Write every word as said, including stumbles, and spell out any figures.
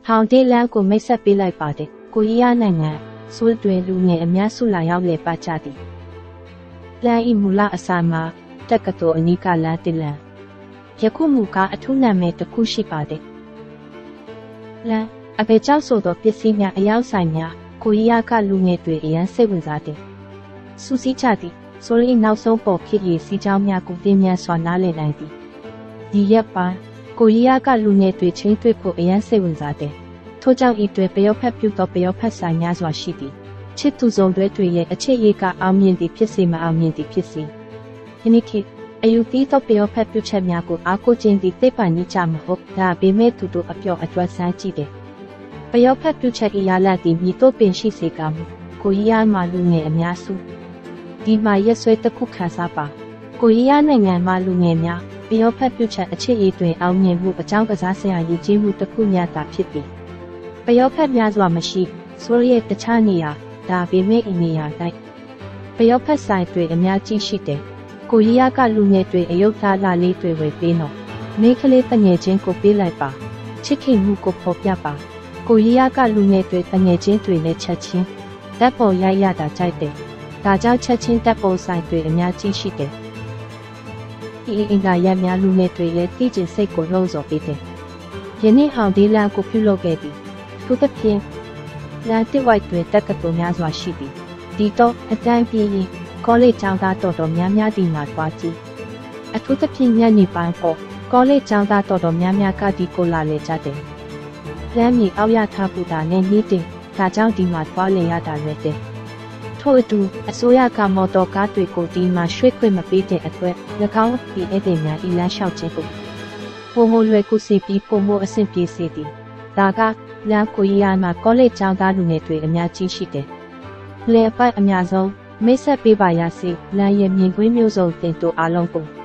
ဟောင်တေးလန်းကိုမိတ်ဆက်ပေးလိုက်ပါတယ်ကိုရီးယားနိုင်ငံဆိုးတွင်လူငယ်အများစုလာရောက်လည်ပတ်ကြသည်လမ်းဤမူလအစမှာတက္ကသိုလ်အနီးကလမ်းတစ်လမ်းယခုမူကားအထူးနာမည်တစ်ခုရှိပါတယ်လမ်းအပေကြောက်ဆိုသောပစ္စည်းများအရောက်ဆိုင်များကိုရီးယားကလူငယ်တွေအရန်စိတ်ဝင်စားသည်စူးစီးကြသည်ဆိုရင်နောက်ဆုံးပေါ်ဖြစ်ရစီကြောင်းများကိုပြင်းပြစွာနားလည်နိုင်သည်ဒီရက်ပိုင်းကိုရီးယားကလူငယ်တွေချင်းတွေ့ဖို့အရန်စိတ်ဝင်စားတယ်ထို့ကြောင့်ဤတွေပျော်ဖက်ပြုသောပျော်ဖက်ဆိုင်များစွာရှိသည်ချစ်သူစုံတွေတွေရဲ့အခြေရေးကအောင်မြင်သည်ဖြစ်စေမအောင်မြင်သည်ဖြစ်စေယနေ့ခေတ်အယူသီးသောပျော်ဖက်ပြုချက်များကိုအားကိုးခြင်းသည်သိပ္ပံနည်းကြမဟုတ်ဒါပေမဲ့သူတို့အပျော်အတွက်ဆန်းကြည့်တယ်ပျော်ဖက်ပြုချက်ဤရလဒ်သည်မြည်တို့ပင်ရှိစေကမူကိုရီးယားမှာလူငယ်အများစုဒီမှာရက်ဆွဲတစ်ခုခန်းစားပါကိုရီးယားနိုင်ငံမှာလူငယ်များပျော်ဖက်ပြုချက်အခြေရေးတွင်အောင်မြင်မှုအကြောင်းကစားစရာရည်ကြီးမှုတစ်ခုများသာဖြစ်သည်ပျော်ဖက်များစွာမရှိဆိုရီရဲ့တခြားနေရာဒါပေမဲ့ဤနေရာ၌ပျော်ဖက်ဆိုင်တွေအများကြီးရှိတယ်ကိုရီးယားကလူငယ်တွေအယုဒ္ဓလာလေးတွေဝယ်ပေးနော်မိန်းကလေးတငယ်ချင်းကိုပေးလိုက်ပါချစ်ခင်မှုကိုဖော်ပြပါကိုရီးယားကလူငယ်တွေတငယ်ချင်းတွေနဲ့ချက်ချင်းတပ်ပေါ်ရိုက်ရတာကြိုက်တယ်ဒါကြောင့်ချက်ချင်းတပ်ပေါ်ဆိုင်တွေအများကြီးရှိတယ်ဒီအင်္ဂါရများလူငယ်တွေရဲ့တည်ကျင်စိတ်ကိုလှုံ့ဆော်ပေးတယ်ယနေ့ဟောင်ဒီလန်ကိုပြုလုပ်ခဲ့သည်သူတစ်ဖြင့်လန်တစ်ဝိုက်တွင်တက္ကသိုလ်များစွာရှိသည်ဒီတော့အတန်းပြီးရင်ကောလိပ်ကျောင်းသားတော်တော်များများဒီမှာတွားကြည့်အထူးသဖြင့်ညနေပိုင်းပေါ်ကောလိပ်ကျောင်းသားတော်တော်များများကဒီကိုလာလေကြတယ်လမ်းမြေအောက်ရထားပူတာနဲ့နေတင်ဒါကြောင့်ဒီမှာတွားလေရတာပဲတဲ့ထို့အတူအစိုးရကမော်တော်ကားတွေကိုဒီမှာရွှေ့ခွင့်မပေးတဲ့အတွက်၎င်းဒီဧည့်သည်များဤလမ်းလျှောက်ခြင်းကိုပုံမလွယ်ကူစေပြီးပုံမအဆင့်ပြေစေသည်ဒါကလမ်းကိုရီးယားမှာကောလိပ်ကျောင်းသားလူငယ်တွေအများကြီးရှိတယ်။လေအပိုက်အများဆုံးမိတ်ဆက်ပေးပါရစေလမ်းရဲ့မြင်ကွင်းမျိုးစုံတင်တို့အားလုံးကို